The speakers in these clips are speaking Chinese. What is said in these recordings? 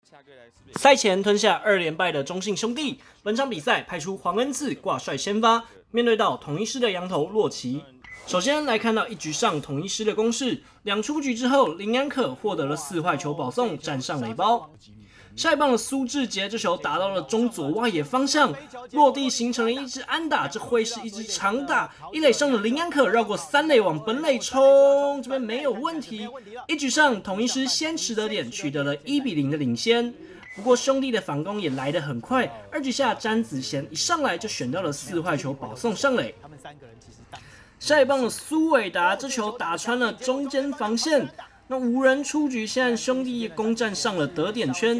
赛前吞下2连败的中信兄弟，本场比赛派出黄恩赐挂帅先发，面对到统一狮的洋投洛奇。首先来看到一局上统一狮的攻势，2出局之后，林安可获得了4坏球保送，站上垒包。下一棒的苏智杰这球打到了中左外野方向，落地形成了一支安打，这会是一支长打。一垒上的林安可绕过3垒往本垒冲，这边没有问题。一局上统一狮先取得点，取得了1-0的领先。不过兄弟的反攻也来得很快，2局下詹子贤一上来就选到了4坏球保送上垒。下一棒的苏伟达这球打穿了中间防线，那无人出局，现在兄弟也攻占上了得点圈。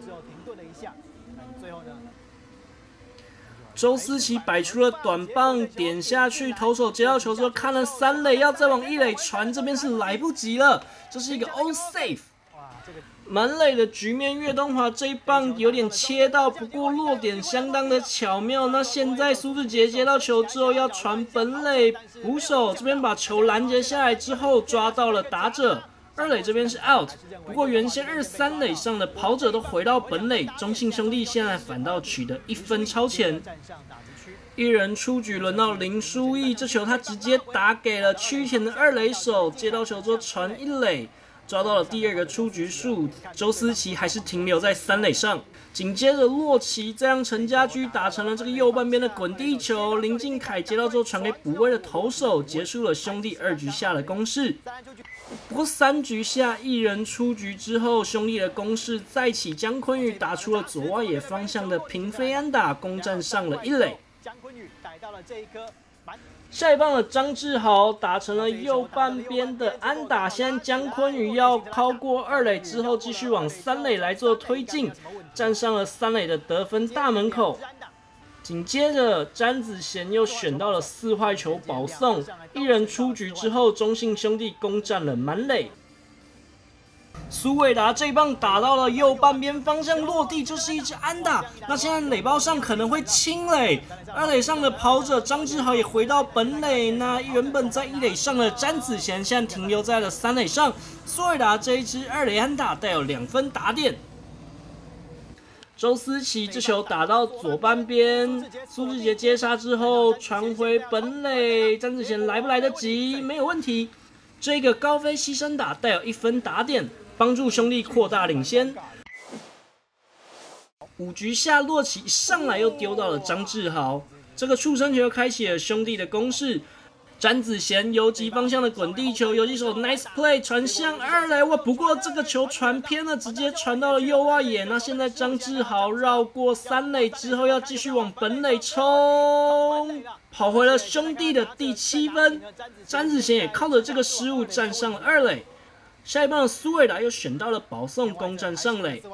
周思齐摆出了短棒点下去，投手接到球之后看了3垒，要再往1垒传，这边是来不及了，这是一个 all safe。满垒的局面，岳东华这一棒有点切到，不过落点相当的巧妙。那现在苏智杰接到球之后要传本垒，捕手这边把球拦截下来之后抓到了打者，2垒这边是 out。不过原先2、3垒上的跑者都回到本垒，中信兄弟现在反倒取得1分超前。一人出局，轮到林书义，这球他直接打给了区前的2垒手，接到球之后传1垒。抓到了第2个出局数，周思齐还是停留在3垒上。紧接着洛奇再让陈家驹打成了这个右半边的滚地球，林敬凯接到之后传给补位的投手，结束了兄弟2局下的攻势。不过3局下一人出局之后，兄弟的攻势再起，江坤宇打出了左外野方向的平飞安打，攻占上了1垒。江坤宇逮到了这一颗。下一棒的张志豪打成了右半边的安打，现在江坤宇要靠过2垒之后，继续往3垒来做推进，站上了3垒的得分大门口。紧接着詹子贤又选到了4坏球保送，一人出局之后，中信兄弟攻占了满垒。苏伟达这一棒打到了右半边方向落地，就是一支安打。那现在垒包上可能会清垒，2垒上的跑者张志豪也回到本垒。那原本在1垒上的詹子贤现在停留在了3垒上。苏伟达这一支2垒安打带有2分打点。周思齐这球打到左半边，苏智杰接杀之后传回本垒，詹子贤来不来得及？没有问题。这个高飞牺牲打带有1分打点，帮助兄弟扩大领先。5局下，洛奇一上来又丢到了张志豪，这个触身球开启了兄弟的攻势。詹子贤游击方向的滚地球，游击手 nice play 传向2垒，哇！不过这个球传偏了，直接传到了右外野。那现在张志豪绕过3垒之后，要继续往本垒冲，跑回了兄弟的第7分。詹子贤也靠着这个失误站上了2垒。下一棒的苏伟达又选到了保送，攻占上垒。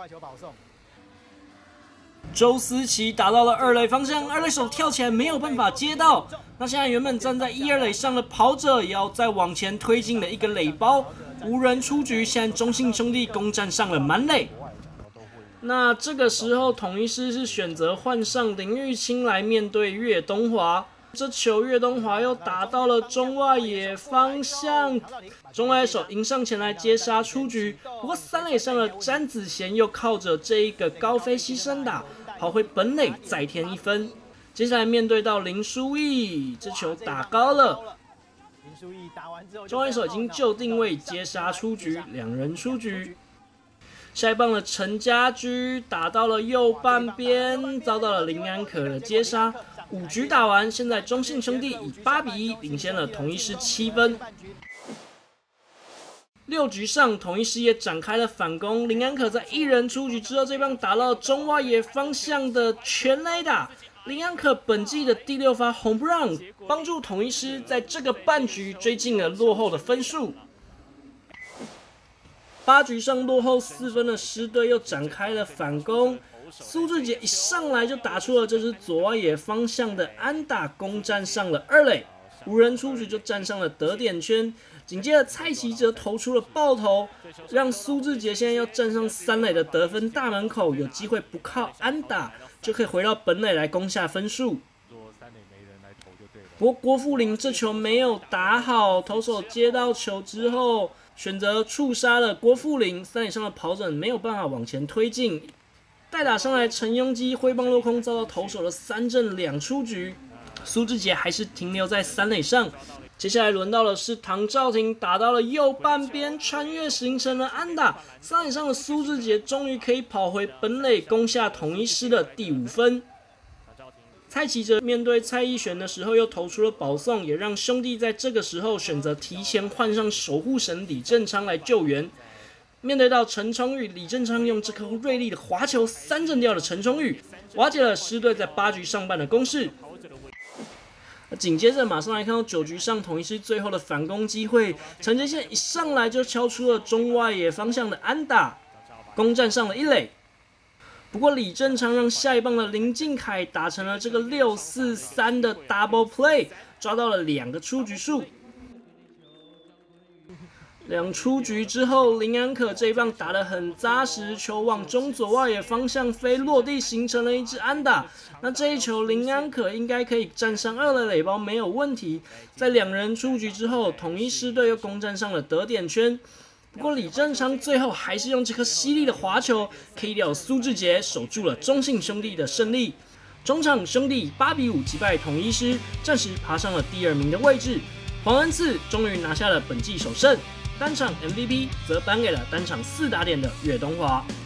周思齐打到了2垒方向，2垒手跳起来没有办法接到。那现在原本站在1、2垒上的跑者也要再往前推进了一个垒包，无人出局。现在中信兄弟攻占上了满垒。那这个时候统一狮是选择换上林玉清来面对岳东华。这球岳东华又打到了中外野方向，中外野手迎上前来接杀出局。不过3垒上的詹子贤又靠着这一个高飞牺牲打跑回本垒，再添1分。接下来面对到林书义，这球打高了，中外野手已经就定位接杀出局，2人出局。下一棒的陈家驹打到了右半边，遭到了林安可的接杀。5局打完，现在中信兄弟以8-1领先了统一狮7分。6局上，统一狮也展开了反攻，林安可在1人出局之后，这棒打到中外野方向的全垒打。林安可本季的第6发home run，帮助统一狮在这个半局追进了落后的分数。8局上落后4分的狮队又展开了反攻，苏智杰一上来就打出了这支左外野方向的安打，攻占上了2垒，无人出局就站上了得点圈。紧接着蔡奇哲投出了爆头，让苏智杰现在要站上3垒的得分大门口，有机会不靠安打就可以回到本垒来攻下分数。不过郭富林这球没有打好，投手接到球之后选择触杀了郭富林，三垒上的跑者没有办法往前推进。代打上来，陈庸基挥棒落空，遭到投手的3振2出局。苏智杰还是停留在三垒上。接下来轮到的是唐兆廷，打到了右半边，穿越形成了安打。三垒上的苏智杰终于可以跑回本垒，攻下统一狮的第5分。蔡奇哲面对蔡一璇的时候又投出了保送，也让兄弟在这个时候选择提前换上守护神李正昌来救援。面对到陈崇宇，李正昌用这颗锐利的滑球3振掉了陈崇宇，瓦解了狮队在8局上半的攻势。紧接着马上来看到9局上统一狮最后的反攻机会，陈杰宪一上来就敲出了中外野方向的安打，攻占上了1垒。不过李正昌让下一棒的林敬凯打成了这个6-4-3的 double play， 抓到了2个出局数。2出局之后，林安可这一棒打得很扎实，球往中左外野方向飞，落地形成了一支安打。那这一球林安可应该可以站上2垒垒包没有问题。在2人出局之后，统一狮队又攻占上了得点圈。不过李正昌最后还是用这颗犀利的滑球 K 掉苏智杰，守住了中信兄弟的胜利。中场兄弟8-5击败统一狮，暂时爬上了第2名的位置。黄恩赐终于拿下了本季首胜。单场 MVP 则颁给了单场4打点的岳东华。